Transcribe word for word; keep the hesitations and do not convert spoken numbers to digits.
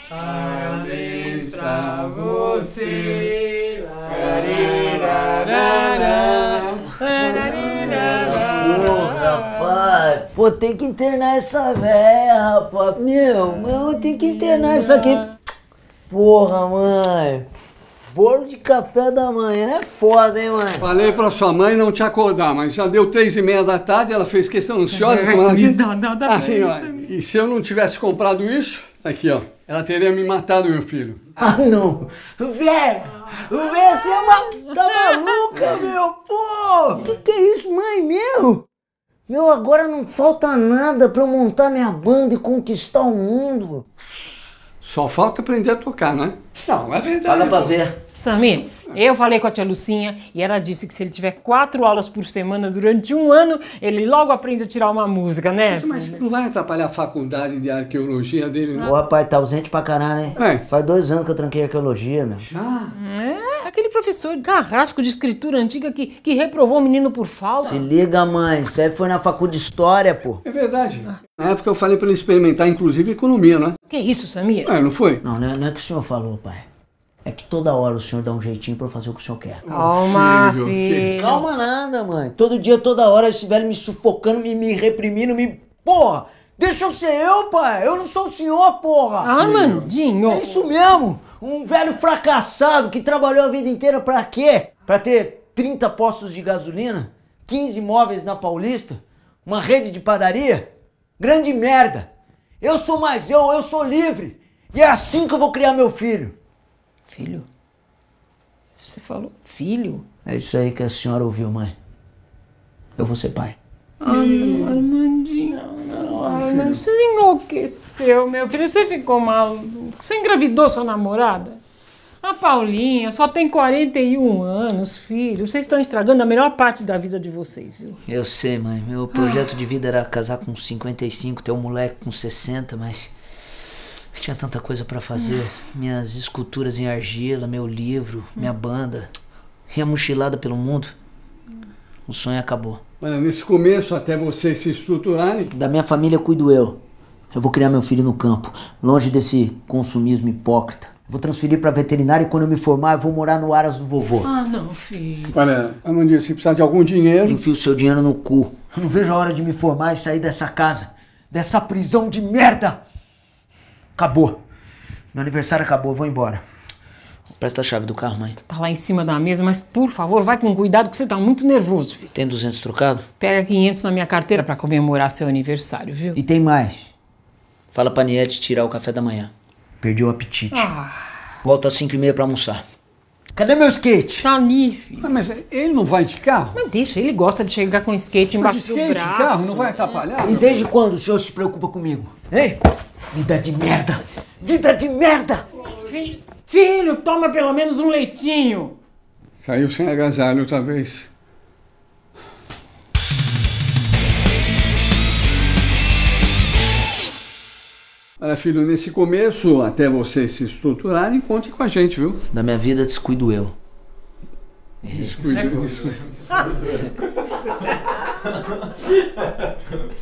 Parabéns pra você. Porra, rapaz. Pô, tem que internar essa véia, rapaz. Meu, mano, tem que internar isso aqui. Porra, mãe. Bolo de café da manhã é foda, hein, mãe? Falei pra sua mãe não te acordar, mas já deu três e meia da tarde, ela fez questão ansiosa. Mas ela... me dá, dá, dá assim, ó, e se eu não tivesse comprado isso, aqui, ó, ela teria me matado, meu filho. Ah, não. Véi, véi, você é uma... tá maluca, meu? Pô, que que é isso, mãe, meu? Meu, agora não falta nada pra eu montar minha banda e conquistar o mundo. Só falta aprender a tocar, não é? Não, é verdade. Fala pra ver. Samir, eu falei com a tia Lucinha e ela disse que se ele tiver quatro aulas por semana durante um ano, ele logo aprende a tirar uma música, né? Mas não vai atrapalhar a faculdade de arqueologia dele, não? Ô, rapaz, tá ausente pra caralho, hein? É. Faz dois anos que eu tranquei arqueologia, meu. Já? É, aquele professor carrasco de escritura antiga que, que reprovou o menino por falta. Se liga, mãe. Isso aí foi na faculdade de história, pô. É verdade. Na época eu falei pra ele experimentar, inclusive, economia, né? Que isso, Samir? É, não foi? Não, não é, não é que o senhor falou, pai. É que toda hora o senhor dá um jeitinho pra eu fazer o que o senhor quer. Calma, filho, filho. Calma nada, mãe. Todo dia, toda hora, esse velho me sufocando, me, me reprimindo, me... Porra! Deixa eu ser eu, pai! Eu não sou o senhor, porra! Armandinho! É isso mesmo! Um velho fracassado que trabalhou a vida inteira pra quê? Pra ter trinta postos de gasolina, quinze imóveis na Paulista, uma rede de padaria? Grande merda! Eu sou mais eu, eu sou livre! E é assim que eu vou criar meu filho! Filho? Você falou filho? É isso aí que a senhora ouviu, mãe. Eu vou ser pai. Ah, não, Armandinho, não, Armandinho, você enlouqueceu, meu filho, você ficou maluco. Você engravidou sua namorada? A Paulinha só tem quarenta e um anos, filho. Vocês estão estragando a melhor parte da vida de vocês, viu? Eu sei, mãe. Meu projeto de vida era casar com cinquenta e cinco, ter um moleque com sessenta, mas... tinha tanta coisa pra fazer. Minhas esculturas em argila, meu livro, minha banda. E a mochilada pelo mundo. O sonho acabou. Olha, nesse começo, até vocês se estruturarem... Da minha família cuido eu. Eu vou criar meu filho no campo, longe desse consumismo hipócrita. Eu vou transferir pra veterinária e quando eu me formar eu vou morar no Aras do vovô. Ah, não, filho. Olha, Armandinho, se precisar de algum dinheiro... Enfia o seu dinheiro no cu. Eu não vejo a hora de me formar e sair dessa casa. Dessa prisão de merda. Acabou. Meu aniversário acabou, eu vou embora. Presta a chave do carro, mãe. Tá lá em cima da mesa, mas por favor, vai com cuidado que você tá muito nervoso, filho. Tem duzentos trocado? Pega quinhentos na minha carteira pra comemorar seu aniversário, viu? E tem mais. Fala pra Niete tirar o café da manhã. Perdi o apetite. Ah. Volta às cinco e meia pra almoçar. Cadê meu skate? Tá ali, filho. Ah, mas ele não vai de carro? Mas deixa, ele gosta de chegar com skate Mas embaixo do skate, braço. carro, não vai atrapalhar? E desde quando o senhor se preocupa comigo? Hein? Vida de merda! Vida de merda! Filho, filho, toma pelo menos um leitinho. Saiu sem agasalho outra vez. Olha, filho, nesse começo, até vocês se estruturarem, conte com a gente, viu? Da minha vida descuido eu. Descuide, descuide.